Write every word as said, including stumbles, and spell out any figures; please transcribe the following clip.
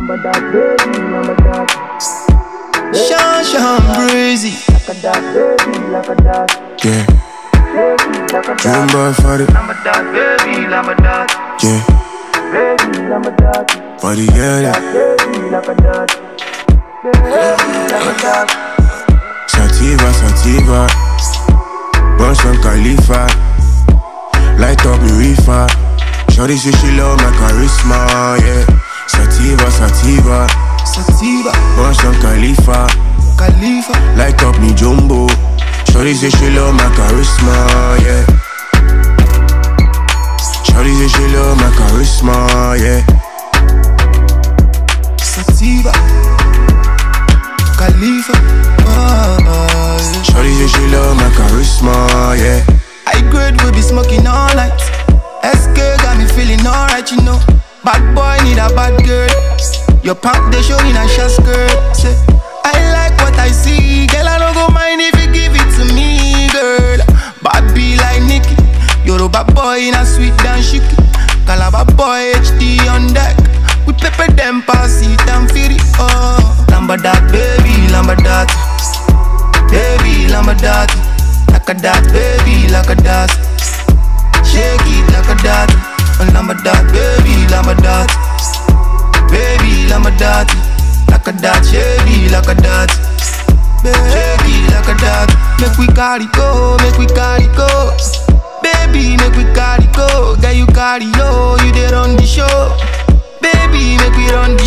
Number that baby, number that. Sean Sean Breezy. Like a that baby, like a that. Yeah. Baby, like a Dream that. boy for it. Number that baby, number that. Yeah. Baby, number that. Body get it. Baby, like a that. Baby, like a that. Sativa, sativa. Bounce from Khalifa. Light up me reefer. Shorty say she love my charisma, yeah. Sativa, sativa. Sativa, Bounce from Khalifa. Khalifa. Light up me jumbo. Shorty say she love my charisma, yeah. Shorty say she love my charisma, yeah. Sativa, Khalifa. Oh, oh, yeah. Shorty say she love my charisma, yeah. I grade will be smoking all night. S K got me feeling alright, you know. Bad boy need a bad girl. Your pants they showing a short skirt. Say, I like what I see, girl. I don't go mind if you give it to me, girl. Bad be like Nicky. You're a bad boy in a sweet and chicky. Calabar boy H D on deck. We pepper them pass it and feel it. Oh, lamba that baby, lamba that. Baby, lamba that. Like a that, baby, like a that. Shake it like a that. Lamba that, baby, lamba that. Baby, lamba that. Like a that, shake like a that. Shake it like a that. Make we carry go, make we carry go. Baby, make we carry go. Girl, you carry yo, you did on the show. Baby, make we run